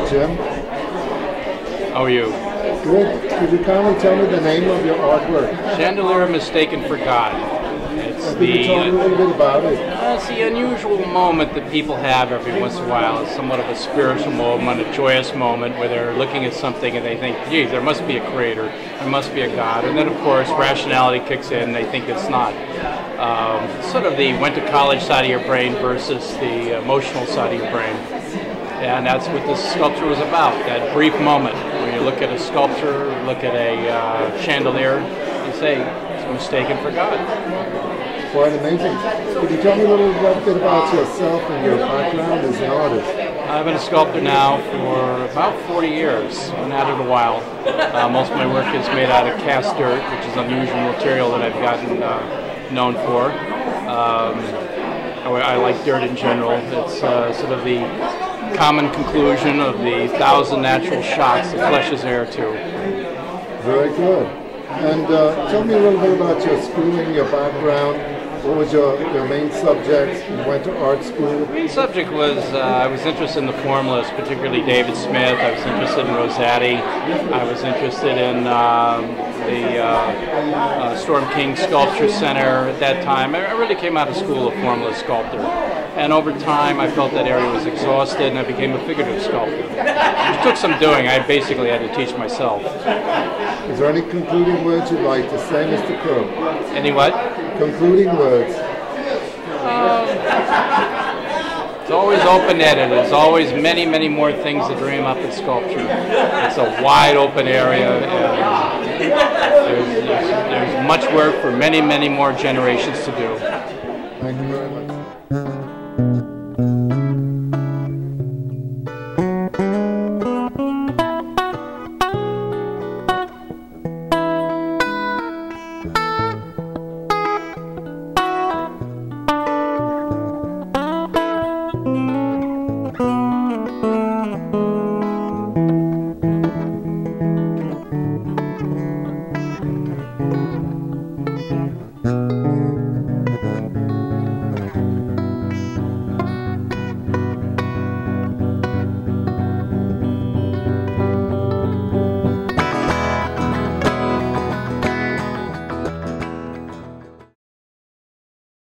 Jim. How are you? Good. Could you kindly tell me the name of your artwork? Chandelier mistaken for God. Could you tell me a little bit about it? It's the unusual moment that people have every once in a while. It's somewhat of a spiritual moment, a joyous moment where they're looking at something and they think, geez, there must be a creator, there must be a God. And then, of course, rationality kicks in and they think it's not. Sort of the went to college side of your brain versus the emotional side of your brain. And that's what this sculpture was about, that brief moment where you look at a sculpture, look at a chandelier, and say, it's mistaken for God. Quite amazing. Could you tell me a little bit about yourself and your background as an artist? I've been a sculptor now for about 40 years. I've been at it a while. Most of my work is made out of cast dirt, which is unusual material that I've gotten known for. I like dirt in general. It's sort of the common conclusion of the 1,000 natural shots that flesh is heir to. Very good. And tell me a little bit about your schooling, your background. What was your main subject? You went to art school? The main subject was, I was interested in the formalists, particularly David Smith. I was interested in Rossetti. I was interested in the Storm King Sculpture Center at that time. I really came out of school a formalist sculptor. And over time, I felt that area was exhausted, and I became a figurative sculptor. It took some doing. I basically had to teach myself. Is there any concluding words you'd like to say, Mr. Croak? Any what? Concluding words. It's always open-ended. There's always many, many more things to dream up in sculpture. It's a wide open area. There's much work for many, many more generations to do. Thank you very much.